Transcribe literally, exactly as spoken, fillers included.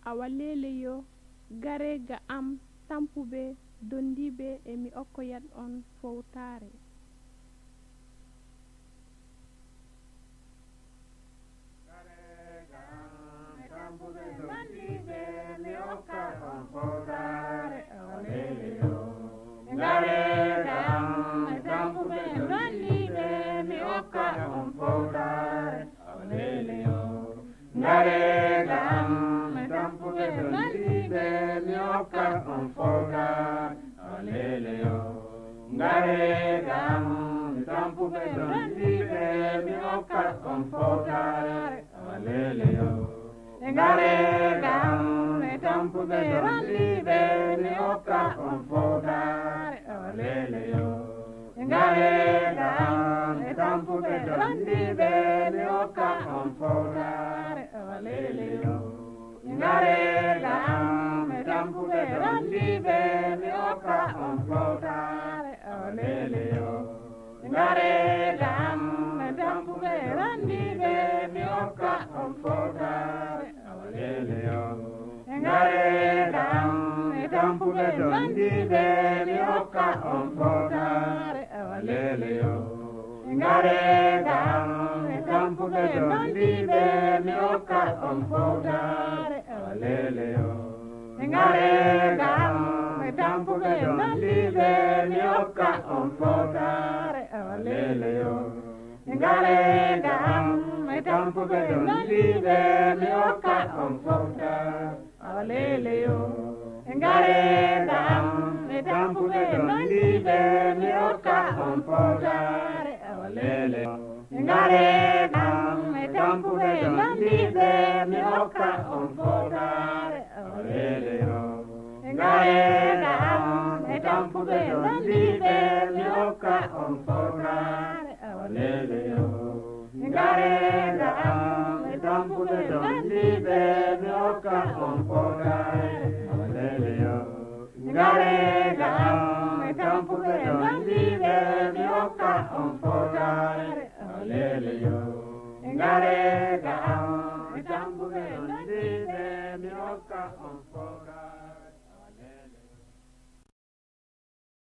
awa leleyo garega am tampuɓe dondiɓe emi okkoyat on fowtare. Garega am tampuɓe dondiɓe mi okka on fowtare awaleleyo. Garega am tampuɓe dondiɓe mi okka on fowtare awaleleyo. Garega am tampuɓe dondiɓe mi okka on fowtare awaleleyo. Garega am tampuɓe dondiɓe mi okka on fowtare awaleleyo. Garega am tampuɓe dondiɓe mi okka on fowtare awaleleyo. Garega am tampuɓe dondiɓe mi okka on fowtare awaleleyo. Garega am tampuɓe dondiɓe mi okka on fowtare awaleleyo. Garega am tampuɓe dondiɓe mi okka on fowtare awaleleyo. Garega am tampuɓe dondiɓe mi okka on fowtare awaleleyo. Garega am tampuɓe dondiɓe mi okka on fowtare awaleleyo. Garega am tampuɓe dondiɓe mi okka on fowtare awaleleyo. Garega am tampuɓe dondiɓe mi okka on fowtare awaleleyo. Garega am tampuɓe dondiɓe mi okka on fowtare awaleleyo. Garega am tampuɓe dondiɓe mi okka on fowtare awaleleyo. Garega am tampuɓe dondiɓe mi okka on fowtare awaleleyo. Garega am tampuɓe dondiɓe mi okka on fowtare awaleleyo. Garega am